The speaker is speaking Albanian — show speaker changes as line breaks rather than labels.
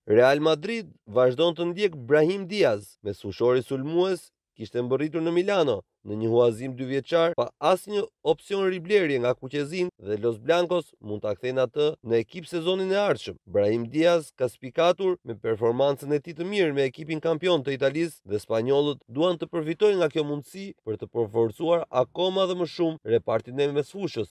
Real Madrid vazhdon të ndjek Brahim Diaz, me fushori sulmues kishte mbërritur në Milano në një huazim 2 vjeçar pa asnjë opsion riblerje nga kuqezin dhe Los Blancos mund ta kthejnë atë në ekip sezonin e ardhshëm. Brahim Diaz ka spikatur me performancën e tij të mirë me ekipin kampion të Italisë dhe spanjollët duan të përfitojnë nga kjo mundësi për të përforcuar akoma dhe më shumë repartin e mesfushës.